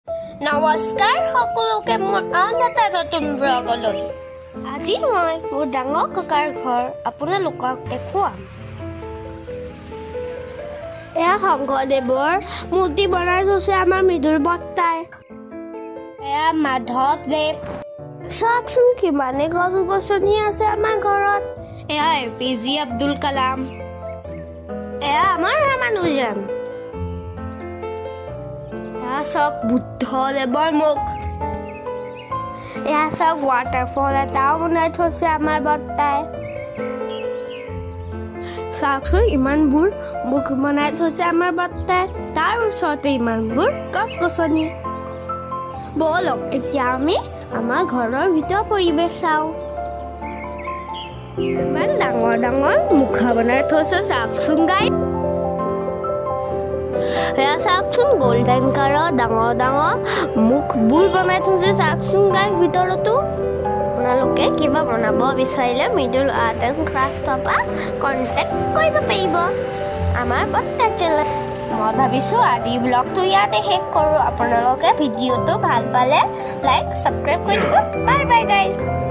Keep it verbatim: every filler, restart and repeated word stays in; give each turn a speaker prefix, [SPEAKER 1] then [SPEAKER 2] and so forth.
[SPEAKER 1] নমস্কাৰ সকলোকে মোৰ আন এটা নতুন ব্লগলৈ। আজি মই মোৰ ডাঙৰ ককাৰ ঘৰ আপোনালোকক দেখুৱাম। এয়া শংকৰদেৱৰ মূৰ্তি বনাই থৈছে আমাৰ মৃদুল বৰ্তাই। এয়া মাধৱদেৱ। চাওকচোন কিমানে গছ গছনি আছে আমাৰ ঘৰত। এয়া A P J Abdul Kalam. এয়া আমাৰ মানুহজন। এয়া চব বুদ্ধদেৱৰ মুখ। এয়া চব ৱাটাৰফল এটাও বনাই থৈছে আমাৰ বৰ্তাই। চাওকচোন ইমানবোৰ মুখ বনাই থৈছে আমাৰ বৰ্তাই, তাৰ ওচৰতে ইমানবোৰ গছ গছনি। বলক এতিয়া আমি আমাৰ ঘৰৰ ভিতৰৰ পৰিৱেশ চাওঁ। ইমান ডাঙৰ ডাঙৰ মুখা বনাই থৈছে চাওকচোন গাই। এয়া চাওকচোন গল্ডেন কালাৰৰ ডাঙৰ ডাঙৰ মুখবোৰ বনাই থৈছে চাওকচোন গাই ভিতৰতো। আপোনালোকে কিবা বনাব বিচাৰিলে মৃদুল আৰ্ট এণ্ড ক্ৰাফ্টৰ পৰা কণ্টেক্ট কৰিব পাৰিব আমাৰ বৰ্তাক চেনেল। মই ভাবিছোঁ আজি ব্লগটো ইয়াতে শেষ কৰোঁ। আপোনালোকে ভিডিঅ'টো ভাল পালে লাইক ছাবস্ক্ৰাইব কৰি দিব। Bye bye guys.